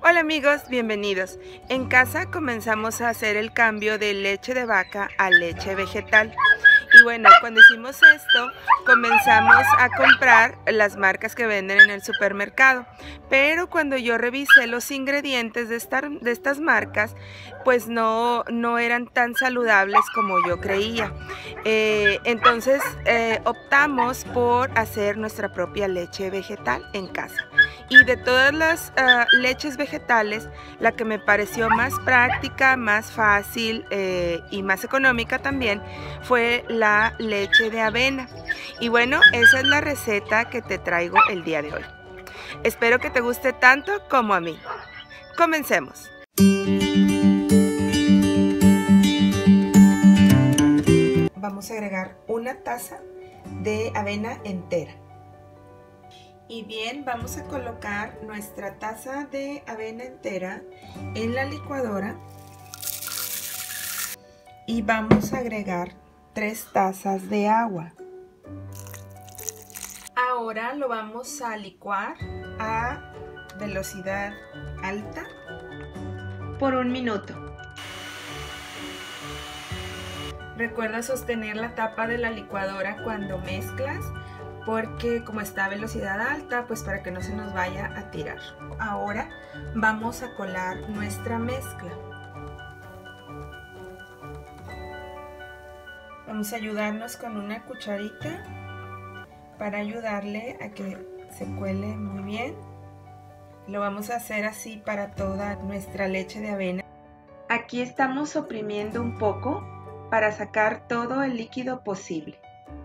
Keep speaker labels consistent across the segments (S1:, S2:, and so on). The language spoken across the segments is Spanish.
S1: Hola amigos, bienvenidos. En casa comenzamos a hacer el cambio de leche de vaca a leche vegetal. Y bueno, cuando hicimos esto, comenzamos a comprar las marcas que venden en el supermercado. Pero cuando yo revisé los ingredientes de estas marcas, pues no eran tan saludables como yo creía. Entonces optamos por hacer nuestra propia leche vegetal en casa. Y de todas las leches vegetales, la que me pareció más práctica, más fácil y más económica también fue la leche de avena. Y bueno, esa es la receta que te traigo el día de hoy. Espero que te guste tanto como a mí. Comencemos. Vamos a agregar una taza de avena entera. Y bien, vamos a colocar nuestra taza de avena entera en la licuadora y vamos a agregar 3 tazas de agua. Ahora lo vamos a licuar a velocidad alta por 1 minuto. Recuerda sostener la tapa de la licuadora cuando mezclas, porque como está a velocidad alta, pues para que no se nos vaya a tirar. Ahora vamos a colar nuestra mezcla. Vamos a ayudarnos con una cucharita para ayudarle a que se cuele muy bien. Lo vamos a hacer así para toda nuestra leche de avena. Aquí estamos oprimiendo un poco para sacar todo el líquido posible.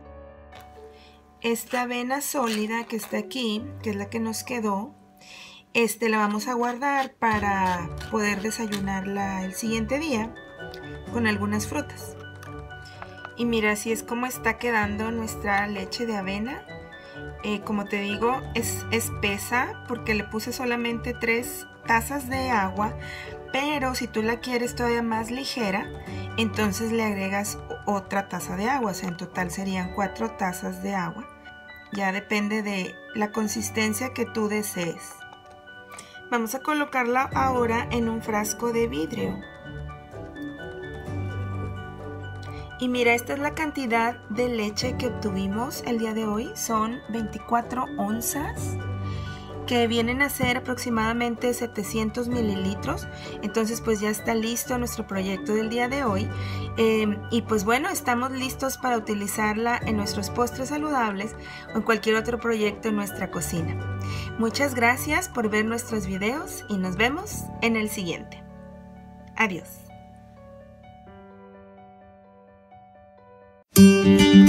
S1: Esta avena sólida que está aquí, que es la que nos quedó, la vamos a guardar para poder desayunarla el siguiente día con algunas frutas. Y mira, así es como está quedando nuestra leche de avena. Como te digo, es espesa porque le puse solamente 3 tazas de agua, pero si tú la quieres todavía más ligera, entonces le agregas otra taza de agua, o sea, en total serían 4 tazas de agua. Ya depende de la consistencia que tú desees. Vamos a colocarla ahora en un frasco de vidrio. Y mira, esta es la cantidad de leche que obtuvimos el día de hoy. Son 24 onzas, que vienen a ser aproximadamente 700 mililitros. Entonces pues ya está listo nuestro proyecto del día de hoy. Y pues bueno, estamos listos para utilizarla en nuestros postres saludables o en cualquier otro proyecto en nuestra cocina. Muchas gracias por ver nuestros videos y nos vemos en el siguiente. Adiós.